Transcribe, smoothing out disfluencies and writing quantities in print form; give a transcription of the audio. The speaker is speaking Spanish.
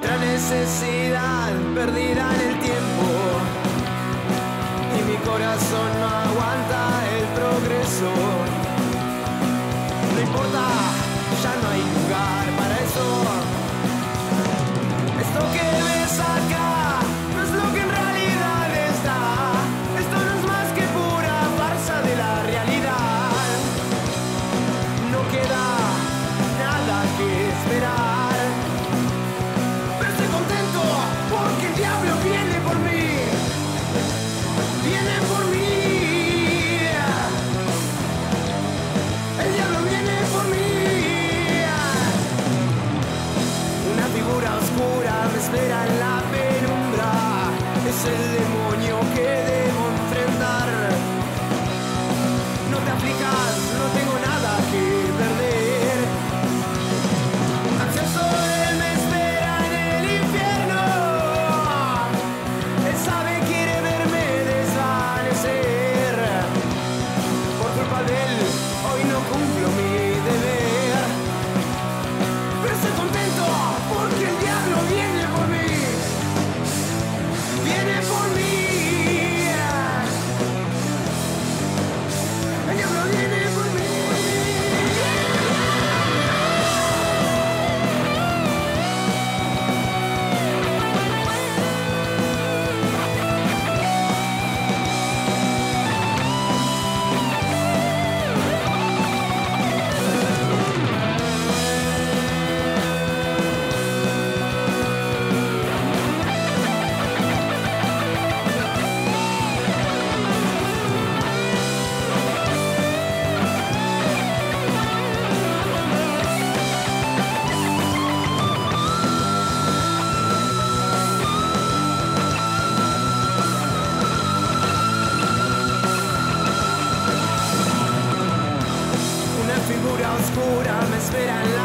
Otra necesidad perdida en el tiempo y mi corazón no aguanta el progreso. No importa, ya no hay lugar para eso. Esto que ves acá no es lo que en realidad está. Esto no es más que pura farsa de la realidad. No queda nada que esperar, pero estoy contento porque el diablo viene por mí. Viene por mí. El diablo viene por mí. Una figura oscura me espera en la penumbra. Es el demonio que debo enfrentar. No te aflijas, no tengo nada que perder. Ansioso él me espera en el infierno. Él sabe, quiere verme desvanecer. Por culpa de él, hoy no cumplo mi deber. Pero estoy contento porque el diablo viene por mí. Viene por mí. El diablo viene por mí. Una figura oscura me espera en la